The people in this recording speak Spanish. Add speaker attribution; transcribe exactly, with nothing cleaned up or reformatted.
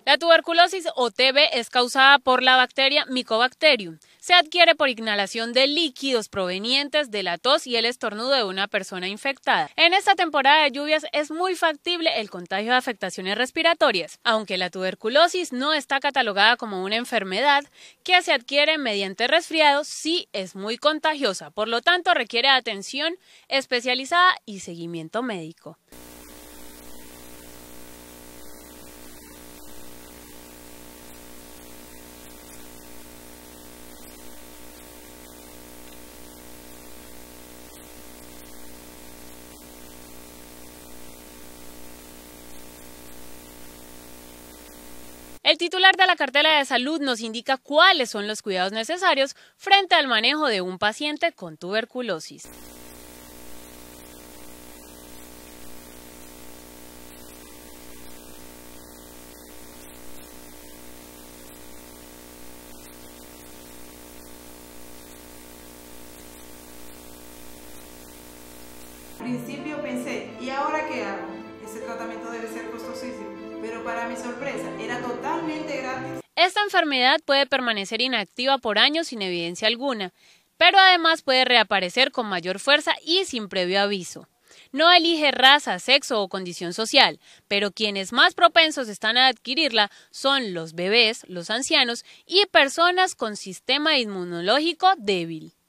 Speaker 1: La tuberculosis o T B es causada por la bacteria Mycobacterium. Se adquiere por inhalación de líquidos provenientes de la tos y el estornudo de una persona infectada. En esta temporada de lluvias es muy factible el contagio de afectaciones respiratorias, aunque la tuberculosis no está catalogada como una enfermedad que se adquiere mediante resfriados, sí es muy contagiosa, por lo tanto requiere atención especializada y seguimiento médico. El titular de la cartera de salud nos indica cuáles son los cuidados necesarios frente al manejo de un paciente con tuberculosis.
Speaker 2: Al principio pensé, ¿y ahora qué hago? Ese tratamiento debe ser costosísimo, pero para mi sorpresa era totalmente gratis.
Speaker 1: Esta enfermedad puede permanecer inactiva por años sin evidencia alguna, pero además puede reaparecer con mayor fuerza y sin previo aviso. No elige raza, sexo o condición social, pero quienes más propensos están a adquirirla son los bebés, los ancianos y personas con sistema inmunológico débil.